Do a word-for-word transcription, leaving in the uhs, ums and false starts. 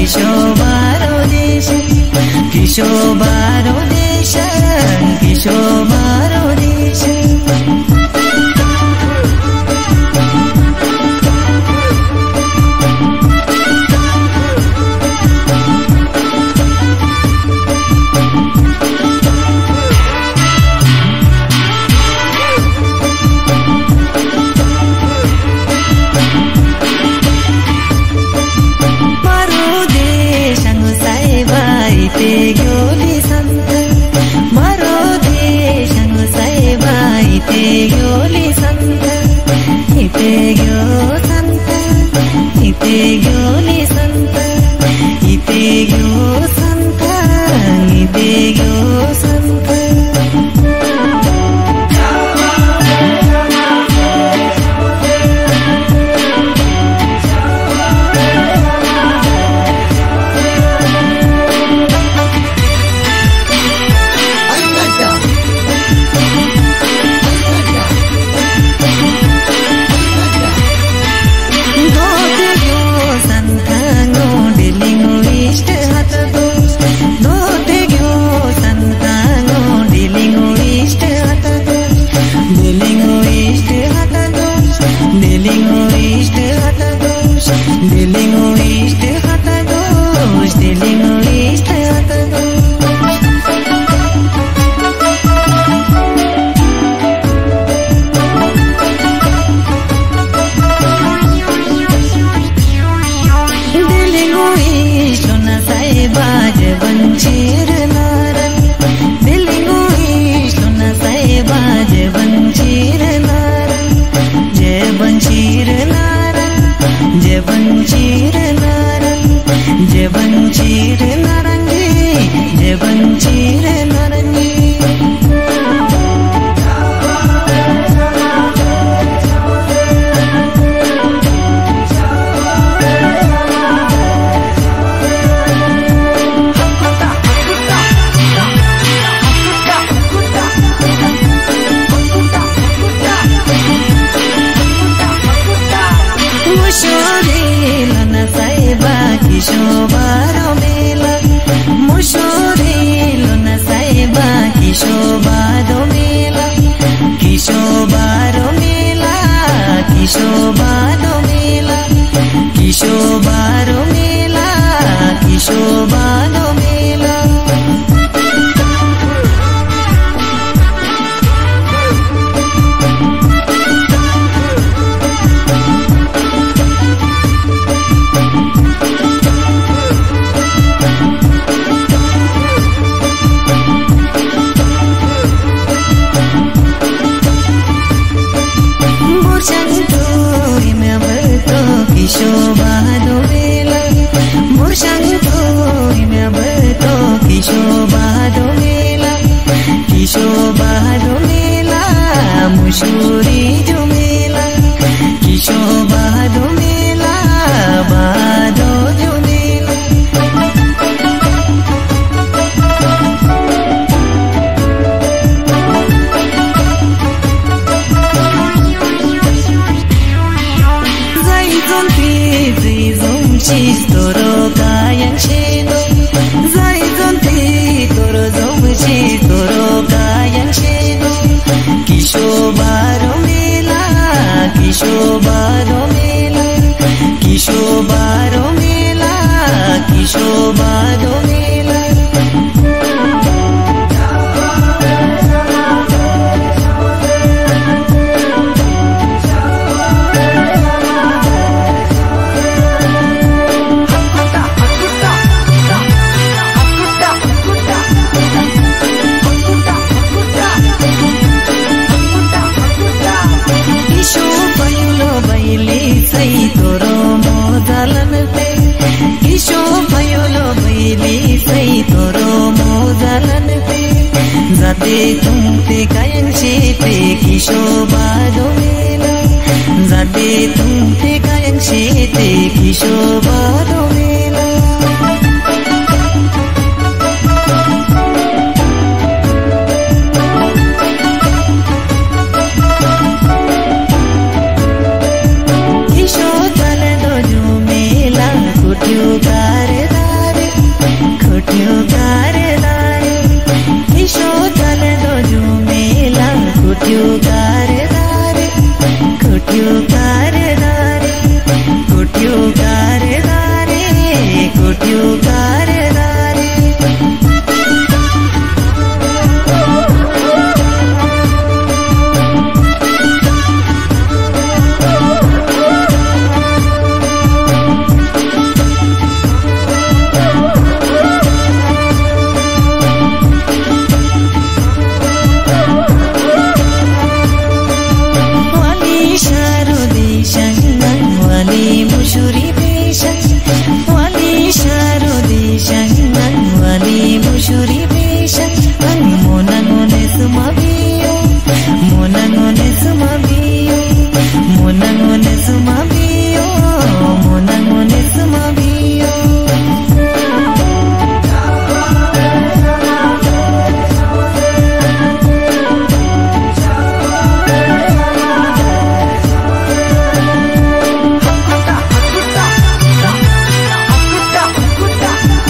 किशोबारो देश किशोबारो देश किशोबारो देश Gyoli santa maro deshango saiba ite gyoli santa ite gyo santa ite gyoli santa ite gyo santa ite gyo santa Banjir naran dilingu isuna saiba je banjir naran je banjir naran je banjir naran je banjir naran je banjir naran किशोबारो मेला मुशोरी लोना साइबा किशोबारो मेला किशोबारो मेला किशोबारो मेला किशोबारो मेला किशोबारो मेला किशोबारो मेला मुर्शंतो इनबतो किशोबारो मेला किशोबारो मेला मुशूरी जो मेला किशोबारो मेला बादो जो मेला Chis toro kayan cheno zai zonti toro zom chis toro kayan cheno kishobaro mela kishobaro mela kishobaro mela kishobaro mela Sai toro modalan pe kisho payolo baili sai toro modalan pe zate tumte kayan chete kisho bado mela zate tumte kayan chete kisho bado mela